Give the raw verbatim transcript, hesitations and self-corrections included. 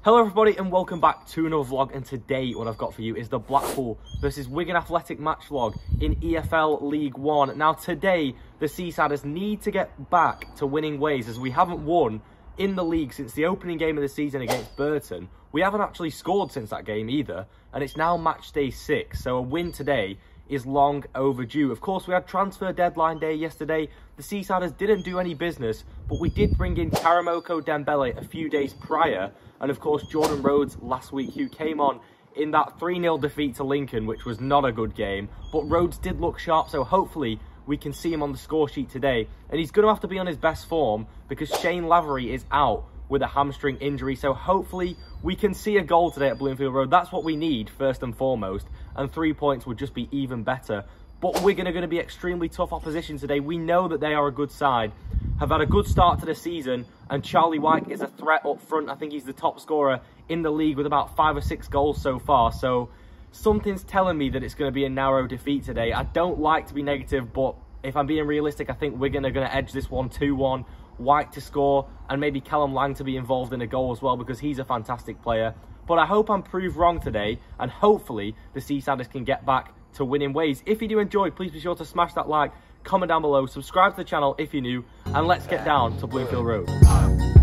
Hello everybody and welcome back to another vlog, and today what I've got for you is the Blackpool versus Wigan Athletic match vlog in E F L League One. Now today the Seasiders need to get back to winning ways, as we haven't won in the league since the opening game of the season against Burton. We haven't actually scored since that game either, and it's now match day six, so a win today is long overdue. Of course, we had transfer deadline day yesterday. The Seasiders didn't do any business, but we did bring in Karamoko Dembele a few days prior, and of course Jordan Rhodes last week, who came on in that three nil defeat to Lincoln, which was not a good game, but Rhodes did look sharp, so hopefully we can see him on the score sheet today. And he's going to have to be on his best form because Shane Lavery is out with a hamstring injury, so hopefully we can see a goal today at Bloomfield Road. That's what we need first and foremost, and three points would just be even better. But Wigan are going to be extremely tough opposition today. We know that they are a good side, have had a good start to the season, and Charlie White is a threat up front. I think he's the top scorer in the league with about five or six goals so far, so something's telling me that it's going to be a narrow defeat today. I don't like to be negative, but if I'm being realistic, I think Wigan are going to edge this one two one. White to score, and maybe Callum Lang to be involved in a goal as well, because he's a fantastic player. But I hope I'm proved wrong today, and hopefully the Seasiders can get back to winning ways. If you do enjoy, please be sure to smash that like, comment down below, subscribe to the channel if you're new, and let's get down to Bloomfield Road.